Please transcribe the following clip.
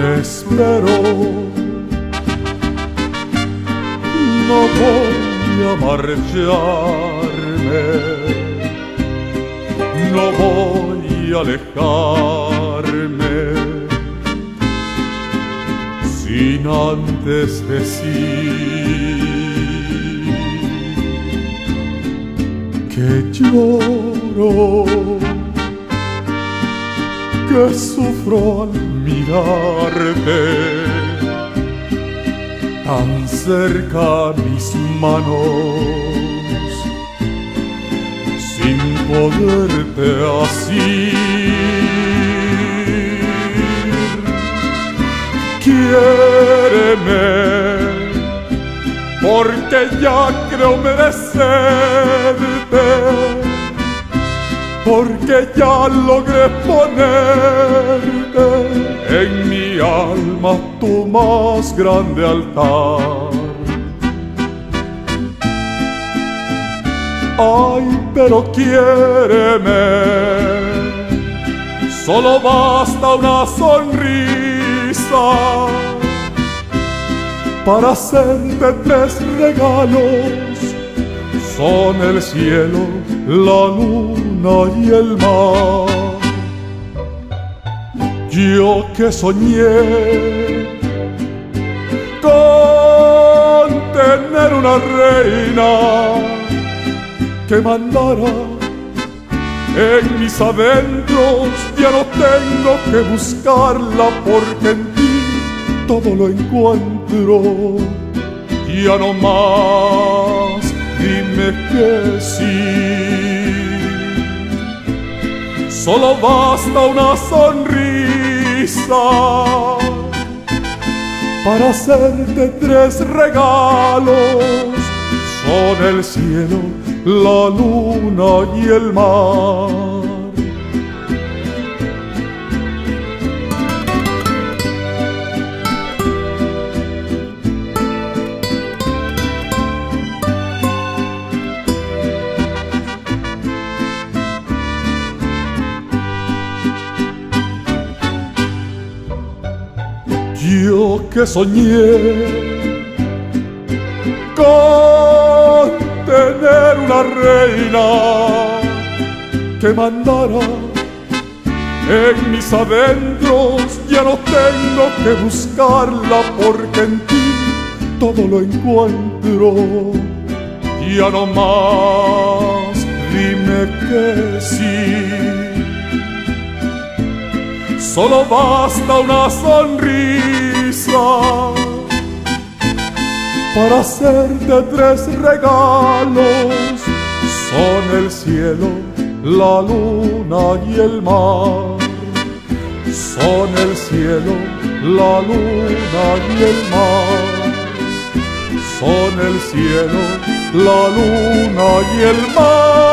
espero, no voy a marcharme, no voy a alejarme sin antes decir que lloro, que sufro al mirarte tan cerca mis manos, sin poderte asir. Quiéreme, porque ya creo merecerte, porque ya logré ponerte en mi alma tu más grande altar. Ay, pero quiéreme, solo basta una sonrisa para hacerte 3 regalos: son el cielo, la luna y el mar. Yo que soñé con tener una reina que mandara en mis adentros, ya no tengo que buscarla, porque en ti todo lo encuentro. Ya no más, dime que sí. Solo basta una sonrisa para hacerte 3 regalos: son el cielo, la luna y el mar. Yo que soñé con tener una reina que mandara en mis adentros, ya no tengo que buscarla, porque en ti todo lo encuentro. Ya no más, dime que sí. Solo basta una sonrisa para hacerte 3 regalos: son el cielo, la luna y el mar. Son el cielo, la luna y el mar. Son el cielo, la luna y el mar.